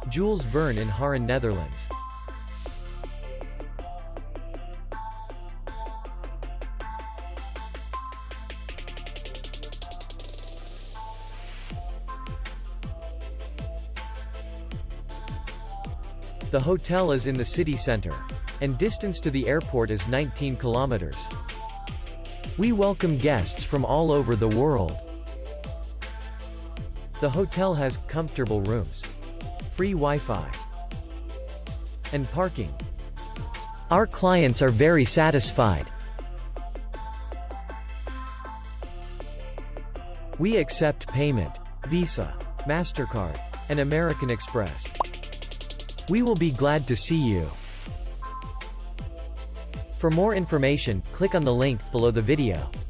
Jules Verne in Haaren, Netherlands. The hotel is in the city center, and distance to the airport is 19 kilometers. We welcome guests from all over the world. The hotel has comfortable rooms, free Wi-Fi, and parking. Our clients are very satisfied. We accept payment, Visa, MasterCard, and American Express. We will be glad to see you. For more information, click on the link below the video.